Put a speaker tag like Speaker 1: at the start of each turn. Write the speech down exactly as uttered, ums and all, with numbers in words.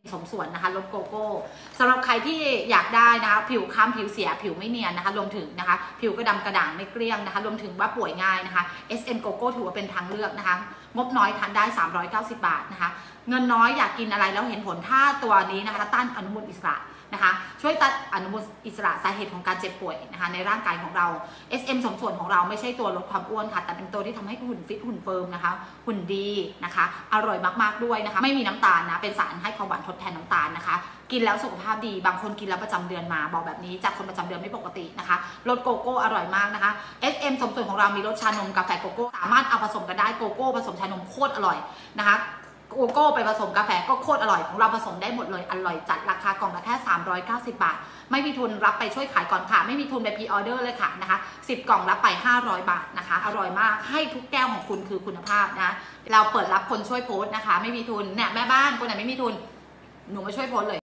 Speaker 1: สมส่วนนะคะรสโกโก้สำหรับใครที่อยากได้นะคะผิวค้ำผิวเสียผิวไม่เนียนนะคะรวมถึงนะคะผิวกระดำกระด่างไม่เกลี้ยงนะคะรวมถึงว่าป่วยง่ายนะคะ เอส เอ็ม Coco ถือว่าเป็นทางเลือกนะคะงบน้อยทานได้สามร้อยเก้าสิบบาทนะคะเงินน้อยอยากกินอะไรแล้วเห็นผลถ้าตัวนี้นะคะต้านอนุมูลอิสระนะคะช่วยตัดอนุมูลอิสระสาเหตุของการเจ็บป่วยนะคะในร่างกายของเรา เอส เอ็ม สมส่วนของเราไม่ใช่ตัวลดความอ้วนค่ะแต่เป็นตัวที่ทำให้หุ่นฟิตหุ่นเฟิร์มนะคะหุ่นดีนะคะอร่อยมากๆด้วยนะคะไม่มีน้ำตาลนะเป็นสารให้ความหวานทดแทนน้ำตาลนะคะกินแล้วสุขภาพดีบางคนกินแล้วประจำเดือนมาบอกแบบนี้จากคนประจำเดือนไม่ปกตินะคะรสโกโก้อร่อยมากนะคะ เอส เอ็ม สมส่วนของเรามีรสชานมกาแฟโกโก้สามารถเอาผสมกันได้โกโก้ผสมชานมโคตรอร่อยนะคะโกโก้ไปผสมกาแฟก็โคตรอร่อยของเราผสมได้หมดเลยอร่อยจัดราคากล่องละแค่สามร้อยเก้าสิบบาทไม่มีทุนรับไปช่วยขายก่อนค่ะไม่มีทุนไปพรีออเดอร์เลยค่ะนะคะสิบกล่องรับไปห้าร้อยบาทนะคะอร่อยมากให้ทุกแก้วของคุณคือคุณภาพนะเราเปิดรับคนช่วยโพสต์นะคะไม่มีทุนเนี่ยแม่บ้านคนไหนไม่มีทุนหนูมาช่วยโพสต์เลย